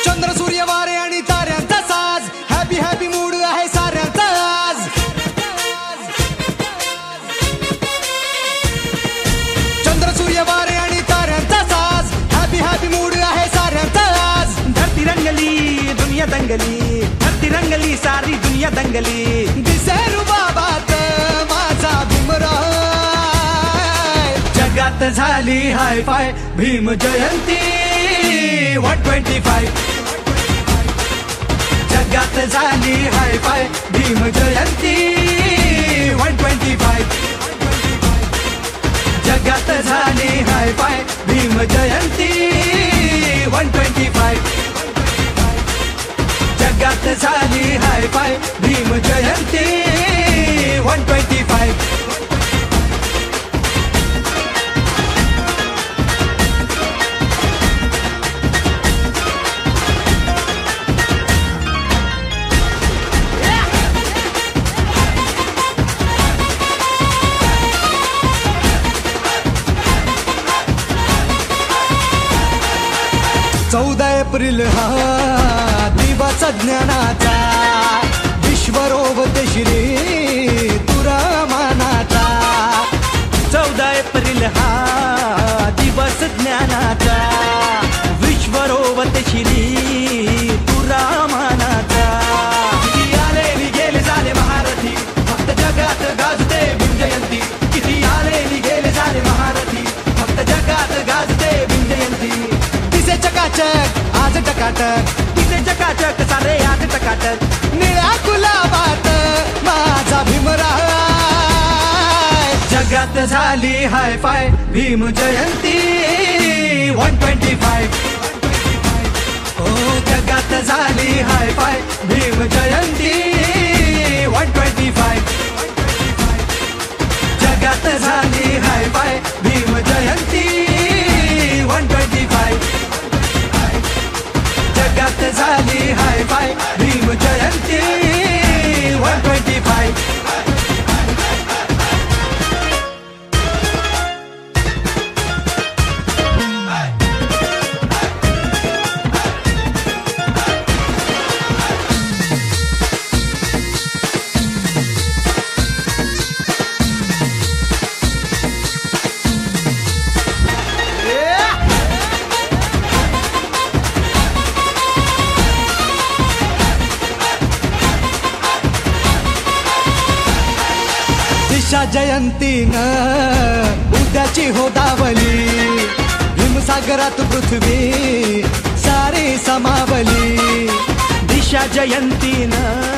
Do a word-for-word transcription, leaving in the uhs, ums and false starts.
चंद्र सूर्य वारे आणि ताऱ्यांचा साज, हॅपी हॅपी मूड आहे साऱ्यांचा आज. चंद्र सूर्य वारे आणि ताऱ्यांचा साज, हॅपी हॅपी मूड आहे साऱ्यांचा आज. धरती रंगली दुनिया दंगली, धरती रंगली सारी दुनिया दंगली. दिसे रुबाबात माझा भीमराव, जगात झाली hi fi Bhim Jayanti one twenty five. जगात झाली hi fi Bhim Jayanti one twenty five. जगात झाली hi fi Bhim Jayanti one twenty five. जगात झाली hi fi Bhim Jayanti one twenty five. चौदा एप्रिल हा दिवस ज्ञानाचा, विश्वरोवत श्री तुरामानाचा. चौदा एप्रिल हा दिवस ज्ञानाचा, विश्वरोवत श्री तुरामानाचा. किती आले नि गेले झाले महारथी, फक्त जगात गाजते भीम जयंती. किती आले नि गेले झाले महारथी, फक्त जगात गाजते भीम जयंती. दिसे चकाचक आज टकाटक, तिथे चकाचक सारे आज टकाटक. निळ्या गुलाबात माझा भीमराव. जगात झाली hi fi Bhim Jayanti one twenty five. हो जगात झाली hi fi Bhim Jayanti one twenty five. जगात झाली hi fi Bhim Jayanti one twenty five. जगात झाली hi fi Bhim Jayanti one twenty five. दिशा जयंतीनं उद्याची हो दावली, हिमसागरात पृथ्वी सारी समावली. दिशा जयंतीनं